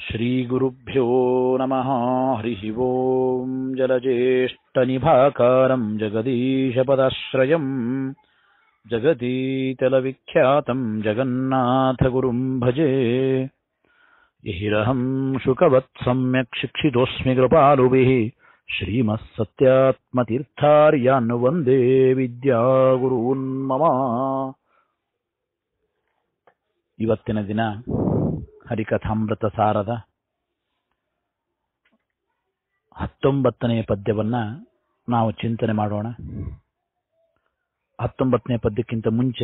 ಶ್ರೀಗುರುಭ್ಯೋ ನಮಃ. ಹರಿಃ ಓಂ. ಜಲಜ್ಯೇಷ್ಠನಿಭಾಕಾರಂ ಜಗದೀಶಪದಾಶ್ರಯಂ ಜಗದೀತಲವಿಖ್ಯಾತಂ ಜಗನ್ನಾಥಗುರುಂ ಭಜೆ. ಯಹಿರಹಂ ಶುಕವತ್ ಸಮ್ಯಕ್ ಶಿಕ್ಷಿತೋಸ್ಮಿ ಕೃಪಾಲುಭಿಃ ಶ್ರೀಮತ್ ಸತ್ಯಾತ್ಮತೀರ್ಥಾರ್ಯಾನ್ ವಂದೇ ವಿದ್ಯಾಗುರೂನ್ ಮಮ. ಇವತ್ತಿನ ದಿನ ಹರಿಕಥಾಮೃತ ಸಾರದ 19ನೇ ಪದ್ಯವನ್ನ ನಾವು ಚಿಂತನೆ ಮಾಡೋಣ. 19ನೇ ಪದ್ಯಕ್ಕಿಂತ ಮುಂಚೆ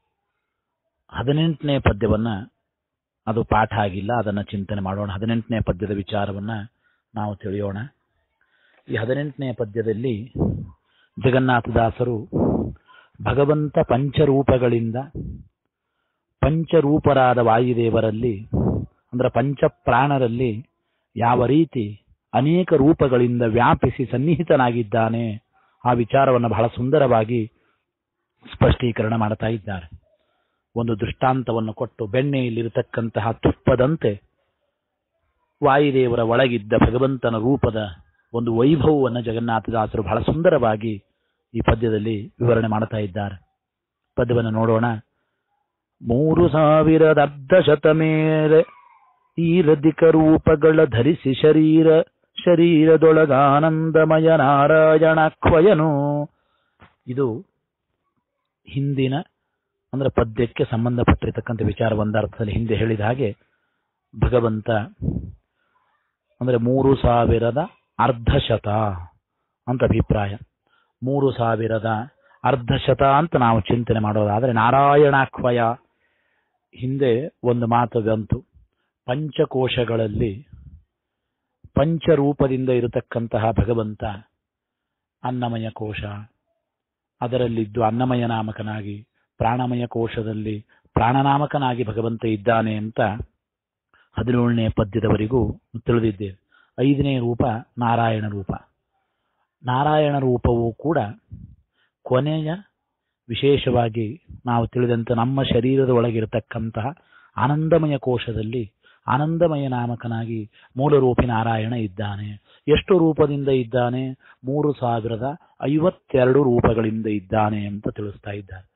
18ನೇ ಪದ್ಯವನ್ನ, ಅದು ಪಾಠ ಆಗಿಲ್ಲ, ಅದನ್ನು ಚಿಂತನೆ ಮಾಡೋಣ. 18ನೇ ಪದ್ಯದ ವಿಚಾರವನ್ನ ನಾವು ತಿಳಿಯೋಣ. ಈ 18ನೇ ಪದ್ಯದಲ್ಲಿ ಜಗನ್ನಾಥದಾಸರು ಭಗವಂತ ಪಂಚರೂಪಗಳಿಂದ, ಪಂಚರೂಪರಾದ ವಾಯುದೇವರಲ್ಲಿ ಅಂದ್ರೆ ಪಂಚಪ್ರಾಣರಲ್ಲಿ ಯಾವ ರೀತಿ ಅನೇಕ ರೂಪಗಳಿಂದ ವ್ಯಾಪಿಸಿ ಸನ್ನಿಹಿತನಾಗಿದ್ದಾನೆ ಆ ವಿಚಾರವನ್ನು ಬಹಳ ಸುಂದರವಾಗಿ ಸ್ಪಷ್ಟೀಕರಣ ಮಾಡ್ತಾ ಇದ್ದಾರೆ. ಒಂದು ದೃಷ್ಟಾಂತವನ್ನು ಕೊಟ್ಟು, ಬೆಣ್ಣೆಯಲ್ಲಿರತಕ್ಕಂತಹ ತುಪ್ಪದಂತೆ ವಾಯುದೇವರ ಒಳಗಿದ್ದ ಭಗವಂತನ ರೂಪದ ಒಂದು ವೈಭವವನ್ನು ಜಗನ್ನಾಥದಾಸರು ಬಹಳ ಸುಂದರವಾಗಿ ಈ ಪದ್ಯದಲ್ಲಿ ವಿವರಣೆ ಮಾಡ್ತಾ ಇದ್ದಾರೆ. ಪದ್ಯವನ್ನು ನೋಡೋಣ. 3000 ಅರ್ಧಶತ ಮೇಲೆ ಈರಧಿಕ ರೂಪಗಳ ಧರಿಸಿ ಶರೀರದೊಳಗಾನಂದಮಯ ನಾರಾಯಣಾಖ್ವಯನು. ಇದು ಹಿಂದಿನ ಅಂದ್ರೆ ಪದ್ಯಕ್ಕೆ ಸಂಬಂಧಪಟ್ಟಿರತಕ್ಕಂಥ ವಿಚಾರ. ಒಂದರ್ಥದಲ್ಲಿ ಹಿಂದೆ ಹೇಳಿದ ಹಾಗೆ ಭಗವಂತ ಅಂದ್ರೆ 3000 ಅರ್ಧಶತ ಅಂತ ಅಭಿಪ್ರಾಯ. 3000 ಅರ್ಧಶತ ಅಂತ ನಾವು ಚಿಂತನೆ ಮಾಡೋದಾದ್ರೆ ನಾರಾಯಣಾಖ್ವಯ. ಹಿಂದೆ ಒಂದು ಮಾತು ಬಂತು, ಪಂಚಕೋಶಗಳಲ್ಲಿ ಪಂಚರೂಪದಿಂದ ಇರತಕ್ಕಂತಹ ಭಗವಂತ ಅನ್ನಮಯ ಕೋಶ, ಅದರಲ್ಲಿದ್ದು ಅನ್ನಮಯ ನಾಮಕನಾಗಿ, ಪ್ರಾಣಮಯ ಕೋಶದಲ್ಲಿ ಪ್ರಾಣನಾಮಕನಾಗಿ ಭಗವಂತ ಇದ್ದಾನೆ ಅಂತ 17ನೇ ಪದ್ಯದವರೆಗೂ ತಿಳಿದಿದ್ದೇವೆ. 5ನೇ ರೂಪ ನಾರಾಯಣ ರೂಪ. ನಾರಾಯಣ ರೂಪವೂ ಕೂಡ ಕೊನೆಯ ವಿಶೇಷವಾಗಿ ನಾವು ತಿಳಿದಂತೆ ನಮ್ಮ ಶರೀರದ ಒಳಗಿರತಕ್ಕಂತಹ ಆನಂದಮಯ ಕೋಶದಲ್ಲಿ ಆನಂದಮಯ ನಾಮಕನಾಗಿ ಮೂಲರೂಪಿ ನಾರಾಯಣ ಇದ್ದಾನೆ. ಎಷ್ಟು ರೂಪದಿಂದ ಇದ್ದಾನೆ? 3052 ರೂಪಗಳಿಂದ ಇದ್ದಾನೆ ಅಂತ ತಿಳಿಸ್ತಾ ಇದ್ದಾರೆ.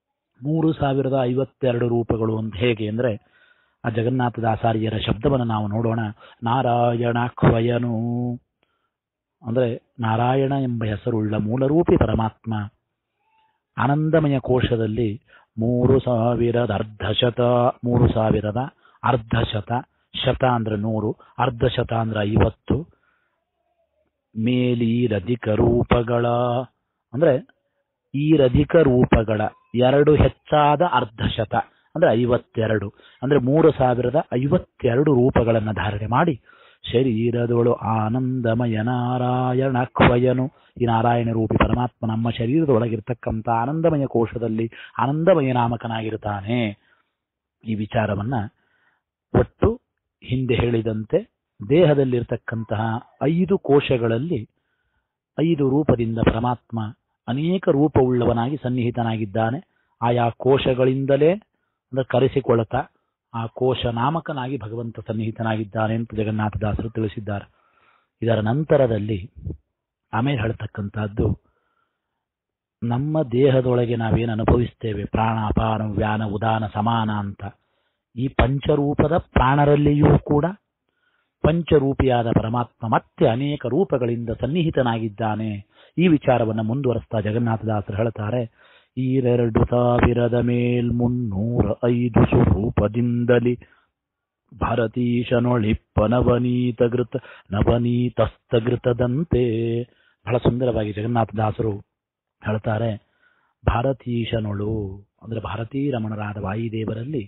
3052 ರೂಪಗಳು ಅಂತ ಹೇಗೆ ಅಂದ್ರೆ, ಆ ಜಗನ್ನಾಥದಾಸಾರ್ಯರ ಶಬ್ದವನ್ನು ನಾವು ನೋಡೋಣ. ನಾರಾಯಣಾಖ್ವಯನು ಅಂದ್ರೆ ನಾರಾಯಣ ಎಂಬ ಹೆಸರುಳ್ಳ ಮೂಲರೂಪಿ ಪರಮಾತ್ಮ ಆನಂದಮಯ ಕೋಶದಲ್ಲಿ 3000 ಅರ್ಧಶತ, 3000 ಅರ್ಧಶತ, ಶತ ಅಂದ್ರೆ 100, ಅರ್ಧಶತ ಅಂದ್ರೆ 50, ಮೇಲೀರಧಿಕ ರೂಪಗಳ ಅಂದ್ರೆ ಈರಧಿಕ ರೂಪಗಳ 2 ಹೆಚ್ಚಾದ ಅರ್ಧಶತ ಅಂದ್ರೆ 52, ಅಂದ್ರೆ 3052 ರೂಪಗಳನ್ನು ಧಾರಣೆ ಮಾಡಿ ಶರೀರದೊಳು ಆನಂದಮಯ ನಾರಾಯಣಾಖ್ವಯನು. ಈ ನಾರಾಯಣ ರೂಪಿ ಪರಮಾತ್ಮ ನಮ್ಮ ಶರೀರದೊಳಗಿರ್ತಕ್ಕಂಥ ಆನಂದಮಯ ಕೋಶದಲ್ಲಿ ಆನಂದಮಯ ನಾಮಕನಾಗಿರ್ತಾನೆ. ಈ ವಿಚಾರವನ್ನ ಒಟ್ಟು ಹಿಂದೆ ಹೇಳಿದಂತೆ ದೇಹದಲ್ಲಿರ್ತಕ್ಕಂತಹ 5 ಕೋಶಗಳಲ್ಲಿ 5 ರೂಪದಿಂದ ಪರಮಾತ್ಮ ಅನೇಕ ರೂಪವುಳ್ಳವನಾಗಿ ಸನ್ನಿಹಿತನಾಗಿದ್ದಾನೆ. ಆಯಾ ಕೋಶಗಳಿಂದಲೇ ಅಂದ್ರೆ ಕರೆಸಿಕೊಳ್ತಾ ಆ ಕೋಶ ನಾಮಕನಾಗಿ ಭಗವಂತ ಸನ್ನಿಹಿತನಾಗಿದ್ದಾನೆ ಅಂತ ಜಗನ್ನಾಥದಾಸರು ತಿಳಿಸಿದ್ದಾರೆ. ಇದರ ನಂತರದಲ್ಲಿ ಆಮೇಲೆ ಹೇಳ್ತಕ್ಕಂಥದ್ದು, ನಮ್ಮ ದೇಹದೊಳಗೆ ನಾವೇನು ಅನುಭವಿಸ್ತೇವೆ, ಪ್ರಾಣ ಅಪಾನ ವ್ಯಾನ ಉದಾನ ಸಮಾನ ಅಂತ, ಈ ಪಂಚರೂಪದ ಪ್ರಾಣರಲ್ಲಿಯೂ ಕೂಡ ಪಂಚರೂಪಿಯಾದ ಪರಮಾತ್ಮ ಮತ್ತೆ ಅನೇಕ ರೂಪಗಳಿಂದ ಸನ್ನಿಹಿತನಾಗಿದ್ದಾನೆ. ಈ ವಿಚಾರವನ್ನು ಮುಂದುವರೆಸ್ತಾ ಜಗನ್ನಾಥದಾಸರು ಹೇಳ್ತಾರೆ. 2305 ಸ್ವರೂಪದಿಂದಲಿ ಭಾರತೀಶನೊಳಿಪ್ಪ ನವನೀತಸ್ಥಘೃತದಂತೆ. ಬಹಳ ಸುಂದರವಾಗಿ ಜಗನ್ನಾಥದಾಸರು ಹೇಳ್ತಾರೆ. ಭಾರತೀಶನೊಳು ಅಂದ್ರೆ ಭಾರತೀ ರಮಣರಾದ ವಾಯುದೇವರಲ್ಲಿ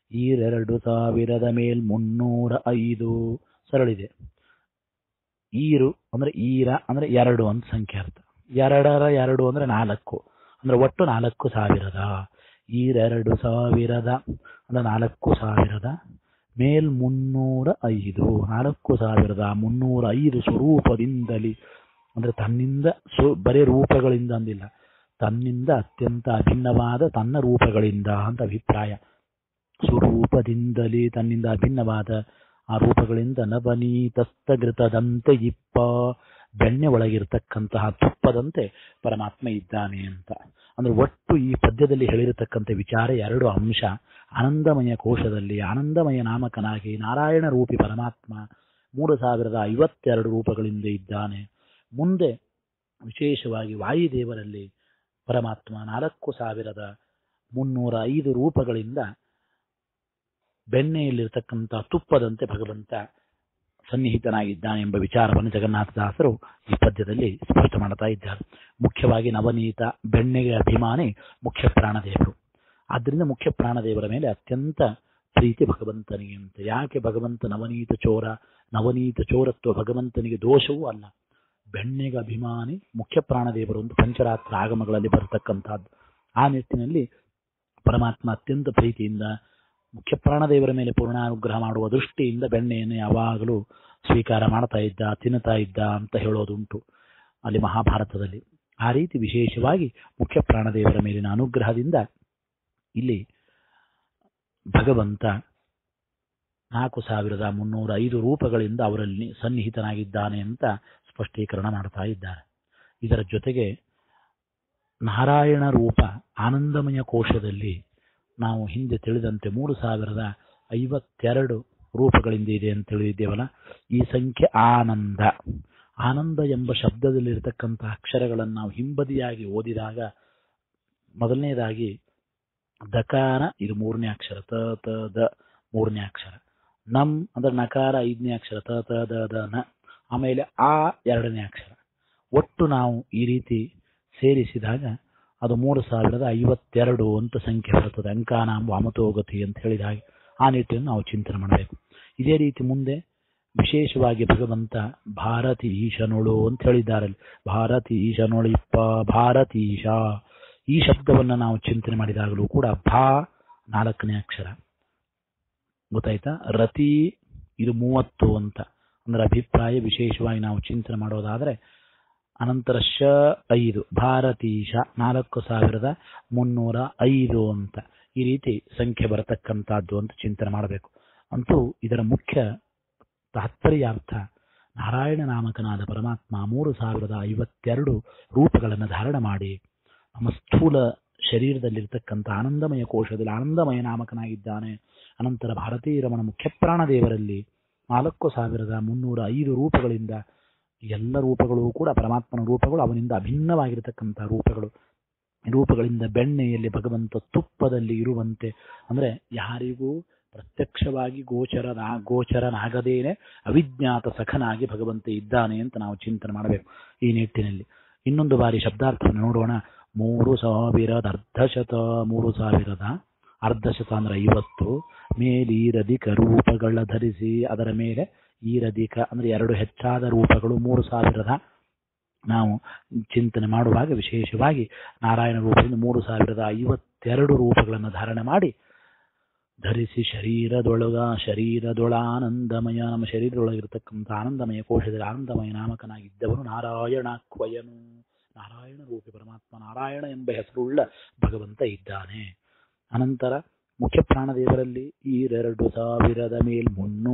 2305 ಸರಳಿದೆ. ಈರು ಅಂದ್ರೆ ಈರ ಅಂದ್ರೆ 2 ಅಂತ ಸಂಖ್ಯಾರ್ಥ. 2 ಅಂದ್ರೆ 4 ಅಂದ್ರೆ ಒಟ್ಟು 4000. 2000 ಅಂದ್ರೆ 4000 ಮೇಲ್ 305, 4305 ಸ್ವರೂಪದಿಂದಲಿ ಅಂದ್ರೆ ತನ್ನಿಂದ ಬರೇ ರೂಪಗಳಿಂದ ಅಂದಿಲ್ಲ, ತನ್ನಿಂದ ಅತ್ಯಂತ ಅಭಿನ್ನವಾದ ತನ್ನ ರೂಪಗಳಿಂದ ಅಂತ ಅಭಿಪ್ರಾಯ. ಸ್ವರೂಪದಿಂದಲೇ ತನ್ನಿಂದ ಅಭಿನ್ನವಾದ ಆ ರೂಪಗಳಿಂದ ನವನೀತಸ್ಥಘೃತದಂತೆ ಇಪ್ಪ, ಬೆಣ್ಣೆ ಒಳಗಿರತಕ್ಕಂತಹ ತುಪ್ಪದಂತೆ ಪರಮಾತ್ಮ ಇದ್ದಾನೆ ಅಂತ. ಅಂದ್ರೆ ಒಟ್ಟು ಈ ಪದ್ಯದಲ್ಲಿ ಹೇಳಿರತಕ್ಕಂಥ ವಿಚಾರ ಎರಡು ಅಂಶ. ಆನಂದಮಯ ಕೋಶದಲ್ಲಿ ಆನಂದಮಯ ನಾಮಕನಾಗಿ ನಾರಾಯಣ ರೂಪಿ ಪರಮಾತ್ಮ 3052 ರೂಪಗಳಿಂದ ಇದ್ದಾನೆ. ಮುಂದೆ ವಿಶೇಷವಾಗಿ ವಾಯುದೇವರಲ್ಲಿ ಪರಮಾತ್ಮ 4305 ರೂಪಗಳಿಂದ ಬೆಣ್ಣೆಯಲ್ಲಿರ್ತಕ್ಕಂಥ ತುಪ್ಪದಂತೆ ಭಗವಂತ ಸನ್ನಿಹಿತನಾಗಿದ್ದಾನೆ ಎಂಬ ವಿಚಾರವನ್ನು ಜಗನ್ನಾಥದಾಸರು ಈ ಪದ್ಯದಲ್ಲಿ ಸ್ಪಷ್ಟ ಮಾಡ್ತಾ ಇದ್ದಾರೆ. ಮುಖ್ಯವಾಗಿ ನವನೀತ ಬೆಣ್ಣೆಗೆ ಅಭಿಮಾನಿ ಮುಖ್ಯ ಪ್ರಾಣದೇವರು. ಆದ್ದರಿಂದ ಮುಖ್ಯ ಪ್ರಾಣದೇವರ ಮೇಲೆ ಅತ್ಯಂತ ಪ್ರೀತಿ ಭಗವಂತನಿಗೆ ಅಂತ. ಯಾಕೆ ಭಗವಂತ ನವನೀತ ಚೋರ? ನವನೀತ ಚೋರತ್ವ ಭಗವಂತನಿಗೆ ದೋಷವೂ ಅಲ್ಲ. ಬೆಣ್ಣೆಗೆ ಅಭಿಮಾನಿ ಮುಖ್ಯ ಪ್ರಾಣದೇವರು ಒಂದು ಪಂಚರಾತ್ರ ಆಗಮಗಳಲ್ಲಿ ಬರತಕ್ಕಂಥದ್ದು. ಆ ನಿಟ್ಟಿನಲ್ಲಿ ಪರಮಾತ್ಮ ಅತ್ಯಂತ ಪ್ರೀತಿಯಿಂದ ಮುಖ್ಯ ಪ್ರಾಣದೇವರ ಮೇಲೆ ಪೂರ್ಣಾನುಗ್ರಹ ಮಾಡುವ ದೃಷ್ಟಿಯಿಂದ ಬೆಣ್ಣೆಯನ್ನು ಯಾವಾಗಲೂ ಸ್ವೀಕಾರ ಮಾಡ್ತಾ ಇದ್ದ, ತಿನ್ನುತ್ತಾ ಇದ್ದ ಅಂತ ಹೇಳೋದುಂಟು ಅಲ್ಲಿ ಮಹಾಭಾರತದಲ್ಲಿ. ಆ ರೀತಿ ವಿಶೇಷವಾಗಿ ಮುಖ್ಯ ಪ್ರಾಣದೇವರ ಮೇಲಿನ ಅನುಗ್ರಹದಿಂದ ಇಲ್ಲಿ ಭಗವಂತ 4305 ರೂಪಗಳಿಂದ ಅವರಲ್ಲಿ ಸನ್ನಿಹಿತನಾಗಿದ್ದಾನೆ ಅಂತ ಸ್ಪಷ್ಟೀಕರಣ ಮಾಡ್ತಾ ಇದ್ದಾರೆ. ಇದರ ಜೊತೆಗೆ ನಾರಾಯಣ ರೂಪ ಆನಂದಮಯ ಕೋಶದಲ್ಲಿ ನಾವು ಹಿಂದೆ ತಿಳಿದಂತೆ 3052 ರೂಪಗಳಿಂದ ಇದೆ ಅಂತ ತಿಳಿದಿದ್ದೇವಲ್ಲ. ಈ ಸಂಖ್ಯೆ ಆನಂದ. ಆನಂದ ಎಂಬ ಶಬ್ದದಲ್ಲಿರತಕ್ಕಂಥ ಅಕ್ಷರಗಳನ್ನು ನಾವು ಹಿಂಬದಿಯಾಗಿ ಓದಿದಾಗ ಮೊದಲನೇದಾಗಿ ದಕಾರ, ಇದು 3ನೇ ಅಕ್ಷರ, ತ ತ ದ 3ನೇ ಅಕ್ಷರ. ನಮ್ ಅಂದ್ರೆ ನಕಾರ 5ನೇ ಅಕ್ಷರ, ತ ತ ದ ದ ನ. ಆಮೇಲೆ ಆ 2ನೇ ಅಕ್ಷರ. ಒಟ್ಟು ನಾವು ಈ ರೀತಿ ಸೇರಿಸಿದಾಗ ಅದು 3052 ಅಂತ ಸಂಖ್ಯೆ ಬರುತ್ತದೆ. ಅಂಕಾನಾಂ ವಾಮತೋಗತಿ ಅಂತ ಹೇಳಿದ ಹಾಗೆ ಆ ನಿಟ್ಟಿನಲ್ಲಿ ನಾವು ಚಿಂತನೆ ಮಾಡಬೇಕು. ಇದೇ ರೀತಿ ಮುಂದೆ ವಿಶೇಷವಾಗಿ ಭಗವಂತ ಭಾರತಿ ಈಶನೊಳು ಅಂತ ಹೇಳಿದ್ದಾರಲ್ಲಿ. ಭಾರತಿ ಈಶನೊಳಿಪ್ಪ, ಭಾರತೀಶ ಈ ಶಬ್ದವನ್ನು ನಾವು ಚಿಂತನೆ ಮಾಡಿದಾಗಲೂ ಕೂಡ ಭಾ 4ನೇ ಅಕ್ಷರ ಗೊತ್ತಾಯ್ತಾ. ರತಿ ಇದು 30 ಅಂತ ಅಂದ್ರೆ ಅಭಿಪ್ರಾಯ. ವಿಶೇಷವಾಗಿ ನಾವು ಚಿಂತನೆ ಮಾಡೋದಾದ್ರೆ ಅನಂತರ ಶ 5 ಭಾರತೀಶ 4305 ಅಂತ ಈ ರೀತಿ ಸಂಖ್ಯೆ ಬರತಕ್ಕಂಥದ್ದು ಅಂತ ಚಿಂತನೆ ಮಾಡಬೇಕು. ಅಂತೂ ಇದರ ಮುಖ್ಯ ತಾತ್ಪರ್ಯಾರ್ಥ ನಾರಾಯಣ ನಾಮಕನಾದ ಪರಮಾತ್ಮ 3052 ರೂಪಗಳನ್ನು ಧಾರಣ ಮಾಡಿ ನಮ್ಮ ಸ್ಥೂಲ ಶರೀರದಲ್ಲಿರ್ತಕ್ಕಂಥ ಆನಂದಮಯ ಕೋಶದಲ್ಲಿ ಆನಂದಮಯ ನಾಮಕನಾಗಿದ್ದಾನೆ. ಅನಂತರ ಭಾರತೀಯ ರಮಣ ಮುಖ್ಯ ಪ್ರಾಣದೇವರಲ್ಲಿ 4305 ರೂಪಗಳಿಂದ ಎಲ್ಲ ರೂಪಗಳು ಕೂಡ ಪರಮಾತ್ಮನ ರೂಪಗಳು, ಅವನಿಂದ ಅಭಿನ್ನವಾಗಿರತಕ್ಕಂಥ ರೂಪಗಳಿಂದ ಬೆಣ್ಣೆಯಲ್ಲಿ ಭಗವಂತ ತುಪ್ಪದಲ್ಲಿ ಇರುವಂತೆ ಅಂದ್ರೆ ಯಾರಿಗೂ ಪ್ರತ್ಯಕ್ಷವಾಗಿ ಗೋಚರನಾಗದೇನೆ ಅವಿಜ್ಞಾತ ಸಖನಾಗಿ ಭಗವಂತ ಇದ್ದಾನೆ ಅಂತ ನಾವು ಚಿಂತನೆ ಮಾಡಬೇಕು. ಈ ನಿಟ್ಟಿನಲ್ಲಿ ಇನ್ನೊಂದು ಬಾರಿ ಶಬ್ದಾರ್ಥವನ್ನು ನೋಡೋಣ. 3000 ಅರ್ಧಶತ, 3000 ಅರ್ಧಶತ ಅಂದ್ರೆ 50 ಮೇಲೀರಧಿಕ ರೂಪಗಳ ಧರಿಸಿ, ಅದರ ಮೇಲೆ ಈರಧಿಕ ಅಂದ್ರೆ 2 ಹೆಚ್ಚಾದ ರೂಪಗಳು 3000 ನಾವು ಚಿಂತನೆ ಮಾಡುವಾಗ ವಿಶೇಷವಾಗಿ ನಾರಾಯಣ ರೂಪದಿಂದ 3052 ರೂಪಗಳನ್ನು ಧಾರಣೆ ಮಾಡಿ ಧರಿಸಿ ಶರೀರದೊಳಾನಂದಮಯ, ನಮ್ಮ ಶರೀರದೊಳಗಿರತಕ್ಕಂಥ ಆನಂದಮಯ ಕೋಶದಲ್ಲಿ ಆನಂದಮಯ ನಾಮಕನಾಗಿದ್ದವನು ನಾರಾಯಣಾಕ್ವಯನು. ನಾರಾಯಣ ರೂಪಿ ಪರಮಾತ್ಮ ನಾರಾಯಣ ಎಂಬ ಹೆಸರುಳ್ಳ ಭಗವಂತ ಇದ್ದಾನೆ. ಅನಂತರ ಮುಖ್ಯ ಪ್ರಾಣದೇವರಲ್ಲಿ 2000 ಮೇಲ್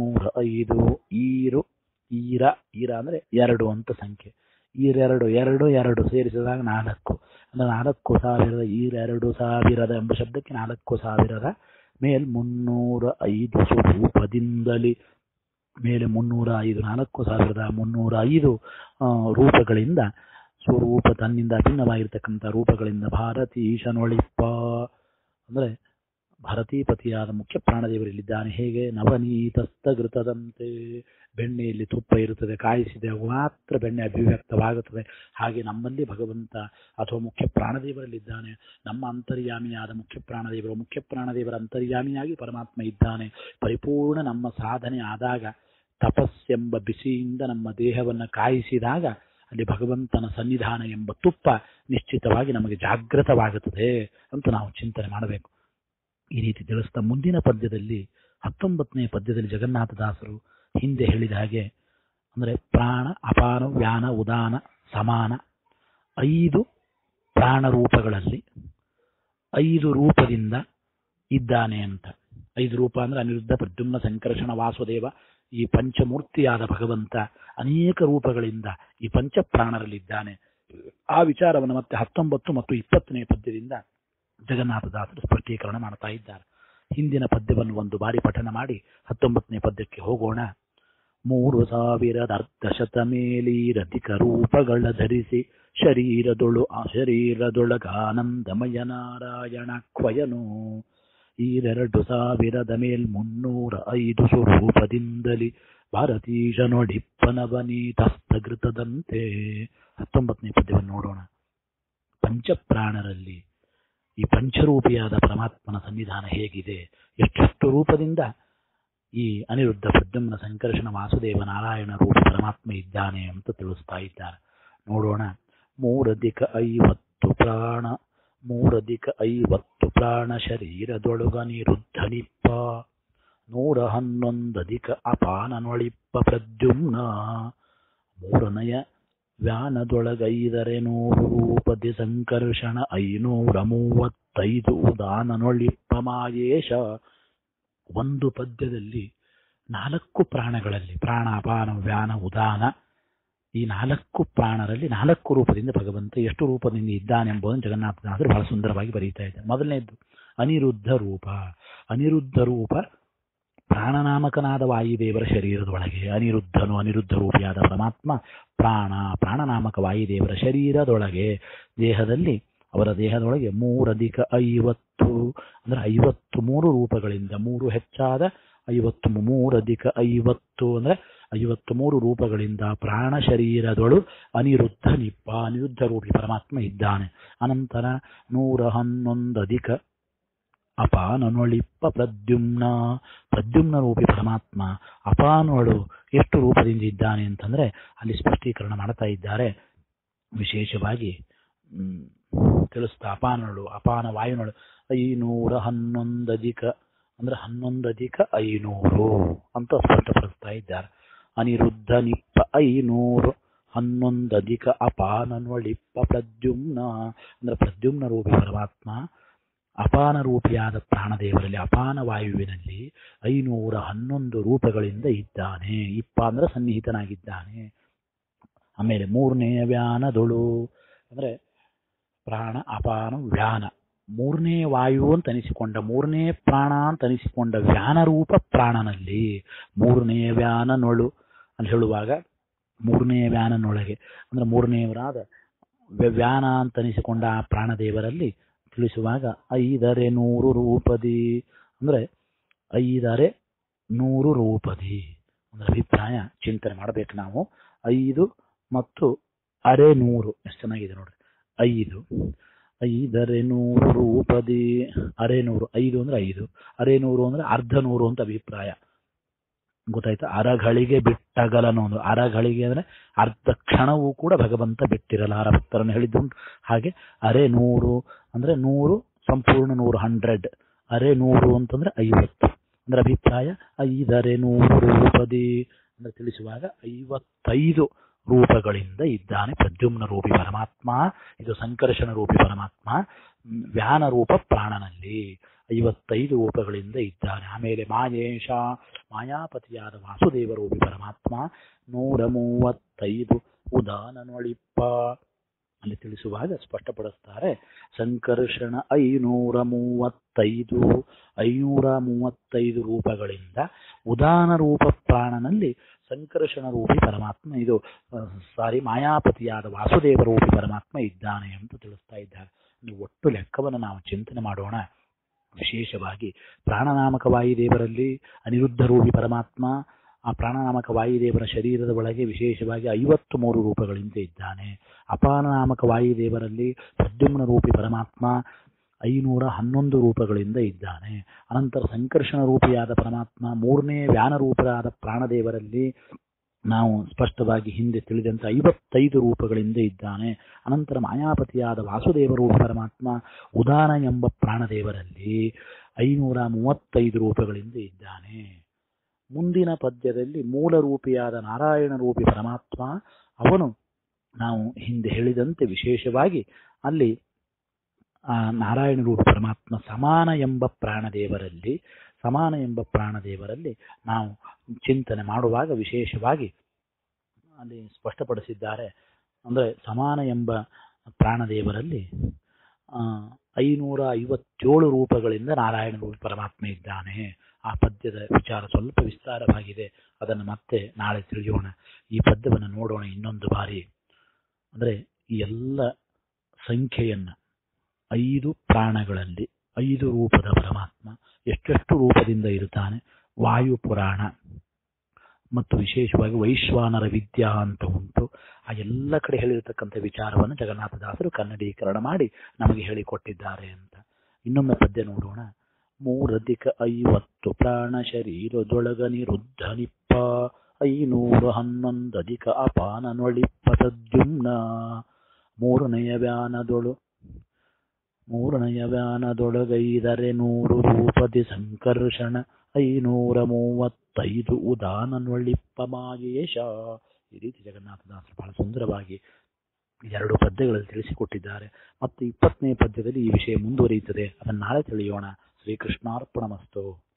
305 ಈರ ಅಂದ್ರೆ 2 ಅಂತ ಸಂಖ್ಯೆ. 2 ಸೇರಿಸಿದಾಗ 4 ಅಂದ್ರೆ 4000 2000 ಎಂಬ ಶಬ್ದಕ್ಕೆ 4000 ಮೇಲ್ 305 ಸ್ವರೂಪದಿಂದಲೇ ಮೇಲೆ 305 4305 ರೂಪಗಳಿಂದ ಸ್ವರೂಪ ತನ್ನಿಂದ ಭಿನ್ನವಾಗಿರ್ತಕ್ಕಂಥ ರೂಪಗಳಿಂದ ಭಾರತಿ ಈಶನೊಳಿಪ್ಪ ಅಂದ್ರೆ ಭಾರತೀಪತಿಯಾದ ಮುಖ್ಯ ಪ್ರಾಣದೇವರಲ್ಲಿದ್ದಾನೆ. ಹೇಗೆ ನವನೀತಸ್ಥಘೃತದಂತೆ ಬೆಣ್ಣೆಯಲ್ಲಿ ತುಪ್ಪ ಇರುತ್ತದೆ, ಕಾಯಿಸಿದಾಗ ಮಾತ್ರ ಬೆಣ್ಣೆ ಅಭಿವ್ಯಕ್ತವಾಗುತ್ತದೆ. ಹಾಗೆ ನಮ್ಮಲ್ಲಿ ಭಗವಂತ ಅಥವಾ ಮುಖ್ಯ ಪ್ರಾಣದೇವರಲ್ಲಿದ್ದಾನೆ. ನಮ್ಮ ಅಂತರ್ಯಾಮಿಯಾದ ಮುಖ್ಯ ಪ್ರಾಣದೇವರ ಅಂತರ್ಯಾಮಿಯಾಗಿ ಪರಮಾತ್ಮ ಇದ್ದಾನೆ. ಪರಿಪೂರ್ಣ ನಮ್ಮ ಸಾಧನೆ ಆದಾಗ ತಪಸ್ಸೆಂಬ ಬಿಸಿಯಿಂದ ನಮ್ಮ ದೇಹವನ್ನು ಕಾಯಿಸಿದಾಗ ಅಲ್ಲಿ ಭಗವಂತನ ಸನ್ನಿಧಾನ ಎಂಬ ತುಪ್ಪ ನಿಶ್ಚಿತವಾಗಿ ನಮಗೆ ಜಾಗೃತವಾಗುತ್ತದೆ ಅಂತ ನಾವು ಚಿಂತನೆ ಮಾಡಬೇಕು. ಈ ರೀತಿ ತಿಳಿಸ್ತಾ ಮುಂದಿನ ಪದ್ಯದಲ್ಲಿ 19ನೇ ಪದ್ಯದಲ್ಲಿ ಜಗನ್ನಾಥದಾಸರು ಹಿಂದೆ ಹೇಳಿದ ಹಾಗೆ ಅಂದ್ರೆ ಪ್ರಾಣ, ಅಪಾನ, ವ್ಯಾನ, ಉದಾನ, ಸಮಾನ 5 ಪ್ರಾಣ ರೂಪಗಳಲ್ಲಿ 5 ರೂಪದಿಂದ ಇದ್ದಾನೆ ಅಂತ. 5 ರೂಪ ಅಂದ್ರೆ ಅನಿರುದ್ಧ, ಪ್ರದ್ಯುಮ್ನ, ಸಂಕರ್ಷಣ, ವಾಸುದೇವ ಈ ಪಂಚಮೂರ್ತಿಯಾದ ಭಗವಂತ ಅನೇಕ ರೂಪಗಳಿಂದ ಈ ಪಂಚಪ್ರಾಣರಲ್ಲಿದ್ದಾನೆ. ಆ ವಿಚಾರವನ್ನು ಮತ್ತೆ 19 ಮತ್ತು 20ನೇ ಪದ್ಯದಿಂದ ಜಗನ್ನಾಥದಾಸರು ಸ್ಪಷ್ಟೀಕರಣ ಮಾಡ್ತಾ ಇದ್ದಾರೆ. ಹಿಂದಿನ ಪದ್ಯವನ್ನು ಒಂದು ಬಾರಿ ಪಠನ ಮಾಡಿ 19ನೇ ಪದ್ಯಕ್ಕೆ ಹೋಗೋಣ. 3000 ಮೇಲೀರಧಿಕ ರೂಪಗಳ ಧರಿಸಿ ಶರೀರದೊಳಗಾನಂದಮಯ ನಾರಾಯಣ ಕ್ವಯನು 2000 ಸ್ವರೂಪದಿಂದಲಿ ಭಾರತೀಶನೊಡಿಪ್ಪನವನೀತಸ್ಥಘೃತದಂತೆ. 19ನೇ ಪದ್ಯವನ್ನು ನೋಡೋಣ. ಪಂಚಪ್ರಾಣರಲ್ಲಿ ಈ ಪಂಚರೂಪಿಯಾದ ಪರಮಾತ್ಮನ ಸನ್ನಿಧಾನ ಹೇಗಿದೆ, ಎಷ್ಟೆಷ್ಟು ರೂಪದಿಂದ ಈ ಅನಿರುದ್ಧ ಪ್ರದ್ಯುಮ್ನ ಸಂಕರ್ಷಣ ವಾಸುದೇವ ನಾರಾಯಣ ರೂಪ ಪರಮಾತ್ಮ ಇದ್ದಾನೆ ಅಂತ ತಿಳಿಸ್ತಾ ಇದ್ದಾರೆ. ನೋಡೋಣ. 350 ಪ್ರಾಣ ಶರೀರದೊಳಗನಿರುದ್ಧನಿಪ್ಪ 111 ಅಪಾನನೊಳಿಪ್ಪ ಪ್ರದ್ಯುಮ್ನ 3ನೆಯ ವ್ಯಾನದೊಳಗೈದರೆ 100 ರೂಪದಿ ಸಂಕರ್ಷಣ 535 ಉದಾನನೊಳಿಪ್ಪ ಮಾಯೇಶ. ಒಂದು ಪದ್ಯದಲ್ಲಿ 4 ಪ್ರಾಣಗಳಲ್ಲಿ ಪ್ರಾಣ, ಅಪಾನ, ವ್ಯಾನ, ಉದಾನ ಈ 4 ಪ್ರಾಣರಲ್ಲಿ 4 ರೂಪದಿಂದ ಭಗವಂತ ಎಷ್ಟು ರೂಪದಿಂದ ಇದ್ದಾನೆಂಬುದನ್ನು ಜಗನ್ನಾಥದಾಸರು ಬಹಳ ಸುಂದರವಾಗಿ ಬರೀತಾ ಇದ್ದಾರೆ. ಮೊದಲನೇದ್ದು ಅನಿರುದ್ಧ ರೂಪ. ಅನಿರುದ್ಧ ರೂಪ ಪ್ರಾಣನಾಮಕನಾದ ವಾಯುದೇವರ ಶರೀರದೊಳಗೆ ಅನಿರುದ್ಧನು, ಅನಿರುದ್ಧ ರೂಪಿಯಾದ ಪರಮಾತ್ಮ ಪ್ರಾಣನಾಮಕ ವಾಯುದೇವರ ಶರೀರದೊಳಗೆ ದೇಹದಲ್ಲಿ, ಅವರ ದೇಹದೊಳಗೆ 350 ಅಂದ್ರೆ 53 ರೂಪಗಳಿಂದ 3 ಹೆಚ್ಚಾದ 53 ಅಂದ್ರೆ 53 ರೂಪಗಳಿಂದ ಪ್ರಾಣ ಶರೀರದೊಳು ಅನಿರುದ್ಧ ನಿಪ್ಪ ಅನಿರುದ್ಧ ರೂಪಿ ಪರಮಾತ್ಮ ಇದ್ದಾನೆ. ಅನಂತರ 111 ಅಪಾನನೊಳಿಪ್ಪ ಪ್ರದ್ಯುಮ್ನ ರೂಪಿ ಪರಮಾತ್ಮ ಅಪಾನೊಳು ಎಷ್ಟು ರೂಪದಿಂದ ಇದ್ದಾನೆ ಅಂತಂದ್ರೆ ಅಲ್ಲಿ ಸ್ಪಷ್ಟೀಕರಣ ಮಾಡ್ತಾ ಇದ್ದಾರೆ. ವಿಶೇಷವಾಗಿ ತಿಳಿಸ್ತಾ ಅಪಾನ ವಾಯುನೊಳು 511 ಅಂದ್ರೆ 11 500 ಅಂತ ಸ್ಪಷ್ಟಪಡಿಸ್ತಾ ಇದ್ದಾರೆ. ಅನಿರುದ್ಧ ನಿಪ್ಪ 500 11 ಅಪಾನನೊಳಿಪ್ಪ ಪ್ರದ್ಯುಮ್ನ ಅಂದ್ರೆ ಪ್ರದ್ಯುಮ್ನ ರೂಪಿ ಪರಮಾತ್ಮ ಅಪಾನ ರೂಪಿಯಾದ ಪ್ರಾಣದೇವರಲ್ಲಿ ಅಪಾನ ವಾಯುವಿನಲ್ಲಿ 511 ರೂಪಗಳಿಂದ ಇದ್ದಾನೆ. ಇಪ್ಪ ಅಂದ್ರೆ ಸನ್ನಿಹಿತನಾಗಿದ್ದಾನೆ. ಆಮೇಲೆ 3ನೇ ವ್ಯಾನದೊಳು ಅಂದ್ರೆ ಪ್ರಾಣ, ಅಪಾನ, ವ್ಯಾನ 3ನೇ ವಾಯು ಅಂತ ಅನಿಸಿಕೊಂಡ 3ನೇ ಪ್ರಾಣ ಅಂತ ಅನಿಸಿಕೊಂಡ ವ್ಯಾನರೂಪ ಪ್ರಾಣನಲ್ಲಿ 3ನೇ ವ್ಯಾನನೊಳು ಅಲ್ಲಿ ಹೇಳುವಾಗ 3ನೇ ವ್ಯಾನನೊಳಗೆ ಅಂದ್ರೆ 3ನೇವರಾದ ವ್ಯಾನ ಅಂತ ಅನಿಸಿಕೊಂಡ ಆ ಪ್ರಾಣದೇವರಲ್ಲಿ ತಿಳಿಸುವಾಗ 5 ರೂಪದಿ ಅಂದ್ರೆ 5 ರೂಪದಿ ಅಂದ್ರೆ ಅಭಿಪ್ರಾಯ ಚಿಂತನೆ ಮಾಡಬೇಕು ನಾವು. 5 ಮತ್ತು 100 ಎಷ್ಟು ಚೆನ್ನಾಗಿದೆ ನೋಡ್ರಿ. 5 ರೂಪದಿ 100 5 ಅಂದ್ರೆ 5 100 ಅಂದ್ರೆ ಅರ್ಧ 100 ಅಂತ ಅಭಿಪ್ರಾಯ ಗೊತ್ತಾಯ್ತಾ. ಅರಗಳಿಗೆ ಬಿಟ್ಟಗಲನು ಒಂದು ಅರಗಳಿಗೆ ಅಂದ್ರೆ ಅರ್ಧ ಕ್ಷಣವೂ ಕೂಡ ಭಗವಂತ ಬಿಟ್ಟಿರಲಾರ ಭಕ್ತರನ್ನು ಹೇಳಿದ್ದುಂಟು. ಹಾಗೆ 100 ಅಂದ್ರೆ 100 ಸಂಪೂರ್ಣ 100 100 ಅಂತಂದ್ರೆ 50 ಅಂದ್ರೆ ಅಭಿಪ್ರಾಯ 5 ರೂಪದಿ ಅಂದ್ರೆ ತಿಳಿಸುವಾಗ 55 ರೂಪಗಳಿಂದ ಇದ್ದಾನೆ ಪ್ರದ್ಯುಮ್ನ ರೂಪಿ ಪರಮಾತ್ಮ. ಇದು ಸಂಕರ್ಷಣ ರೂಪಿ ಪರಮಾತ್ಮ ವ್ಯಾನ ರೂಪ ಪ್ರಾಣನಲ್ಲಿ 55 ರೂಪಗಳಿಂದ ಇದ್ದಾನೆ. ಆಮೇಲೆ ಮಾಯೇಶ ಮಾಯಾಪತಿಯಾದ ವಾಸುದೇವ ರೂಪಿ ಪರಮಾತ್ಮ 135 ಉದಾನನೊಳಿಪ್ಪ ಅಲ್ಲಿ ತಿಳಿಸುವಾಗ ಸ್ಪಷ್ಟಪಡಿಸ್ತಾರೆ. ಸಂಕರ್ಷಣ 535 ರೂಪಗಳಿಂದ ಉದಾನ ರೂಪ ಪ್ರಾಣನಲ್ಲಿ ಸಂಕರ್ಷಣ ರೂಪಿ ಪರಮಾತ್ಮ ಇದು ಮಾಯಾಪತಿಯಾದ ವಾಸುದೇವ ರೂಪಿ ಪರಮಾತ್ಮ ಇದ್ದಾನೆ ಅಂತ ತಿಳಿಸ್ತಾ ಇದ್ದಾರೆ. ಒಟ್ಟು ಲೆಕ್ಕವನ್ನು ನಾವು ಚಿಂತನೆ ಮಾಡೋಣ. ವಿಶೇಷವಾಗಿ ಪ್ರಾಣನಾಮಕ ವಾಯುದೇವರಲ್ಲಿ ಅನಿರುದ್ಧ ರೂಪಿ ಪರಮಾತ್ಮ ಆ ಪ್ರಾಣನಾಮಕ ವಾಯುದೇವರ ಶರೀರದ ಒಳಗೆ ವಿಶೇಷವಾಗಿ 53 ರೂಪಗಳಿಂದ ಇದ್ದಾನೆ. ಅಪಾನನಾಮಕ ವಾಯುದೇವರಲ್ಲಿ ಪ್ರದ್ಯುಮ್ನ ರೂಪಿ ಪರಮಾತ್ಮ 511 ರೂಪಗಳಿಂದ ಇದ್ದಾನೆ. ಅನಂತರ ಸಂಕರ್ಷಣ ರೂಪಿಯಾದ ಪರಮಾತ್ಮ 3ನೇ ವ್ಯಾನ ರೂಪರಾದ ಪ್ರಾಣದೇವರಲ್ಲಿ ನಾವು ಸ್ಪಷ್ಟವಾಗಿ ಹಿಂದೆ ತಿಳಿದಂತೆ 55 ರೂಪಗಳಿಂದ ಇದ್ದಾನೆ. ಅನಂತರ ಮಾಯಾಪತಿಯಾದ ವಾಸುದೇವ ರೂಪ ಪರಮಾತ್ಮ ಉದಾನ ಎಂಬ ಪ್ರಾಣದೇವರಲ್ಲಿ 535 ರೂಪಗಳಿಂದ ಇದ್ದಾನೆ. ಮುಂದಿನ ಪದ್ಯದಲ್ಲಿ ಮೂಲ ರೂಪಿಯಾದ ನಾರಾಯಣ ರೂಪಿ ಪರಮಾತ್ಮ ಅವನು ನಾವು ಹಿಂದೆ ಹೇಳಿದಂತೆ ವಿಶೇಷವಾಗಿ ಅಲ್ಲಿ ನಾರಾಯಣ ರೂಪ ಪರಮಾತ್ಮ ಸಮಾನ ಎಂಬ ಪ್ರಾಣದೇವರಲ್ಲಿ ಸಮಾನ ಎಂಬ ಪ್ರಾಣದೇವರಲ್ಲಿ ನಾವು ಚಿಂತನೆ ಮಾಡುವಾಗ ವಿಶೇಷವಾಗಿ ಅಲ್ಲಿ ಸ್ಪಷ್ಟಪಡಿಸಿದ್ದಾರೆ. ಅಂದರೆ ಸಮಾನ ಎಂಬ ಪ್ರಾಣದೇವರಲ್ಲಿ 557 ರೂಪಗಳಿಂದ ನಾರಾಯಣ ರೂಪ ಪರಮಾತ್ಮ ಇದ್ದಾನೆ. ಆ ಪದ್ಯದ ವಿಚಾರ ಸ್ವಲ್ಪ ವಿಸ್ತಾರವಾಗಿದೆ, ಅದನ್ನು ಮತ್ತೆ ನಾಳೆ ತಿಳಿಯೋಣ. ಈ ಪದ್ಯವನ್ನು ನೋಡೋಣ ಇನ್ನೊಂದು ಬಾರಿ. ಅಂದರೆ ಈ ಎಲ್ಲ ಸಂಖ್ಯೆಯನ್ನು 5 ಪ್ರಾಣಗಳಲ್ಲಿ 5 ರೂಪದ ಪರಮಾತ್ಮ ಎಷ್ಟೆಷ್ಟು ರೂಪದಿಂದ ಇರುತ್ತಾನೆ. ವಾಯು ಪುರಾಣ ಮತ್ತು ವಿಶೇಷವಾಗಿ ವೈಶ್ವಾನರ ವಿದ್ಯಾ ಅಂತ ಉಂಟು. ಆ ಎಲ್ಲ ಕಡೆ ಹೇಳಿರತಕ್ಕಂಥ ವಿಚಾರವನ್ನು ಜಗನ್ನಾಥದಾಸರು ಕನ್ನಡೀಕರಣ ಮಾಡಿ ನಮಗೆ ಹೇಳಿಕೊಟ್ಟಿದ್ದಾರೆ ಅಂತ. ಇನ್ನೊಮ್ಮೆ ಪದ್ಯ ನೋಡೋಣ. 3+50 ಪ್ರಾಣ ಶರೀರದೊಳಗ ನಿರುದ್ಧ ನಿಪ್ಪ 511 ಅಧಿಕ ಅಪಾನ ನೊಳಿಪ್ಪ ತದ್ಯುಮ್ನ ಮೂರನೆಯ ವ್ಯಾನದೊಳಗೈದರೆ 100 ರೂಪದಿ ಸಂಕರ್ಷಣ 535 ಉದಾನ ನೊಳಿಪ್ಪ ಮಾಯೇಶ. ಈ ರೀತಿ ಜಗನ್ನಾಥದಾಸರು ಬಹಳ ಸುಂದರವಾಗಿ 2 ಪದ್ಯಗಳಲ್ಲಿ ತಿಳಿಸಿಕೊಟ್ಟಿದ್ದಾರೆ. ಮತ್ತು 20ನೇ ಪದ್ಯದಲ್ಲಿ ಈ ವಿಷಯ ಮುಂದುವರಿಯುತ್ತದೆ. ಅದನ್ನು ನಾಳೆ ತಿಳಿಯೋಣ. ಶ್ರೀಕೃಷ್ಣಾರ್ಪಣಮಸ್ತು.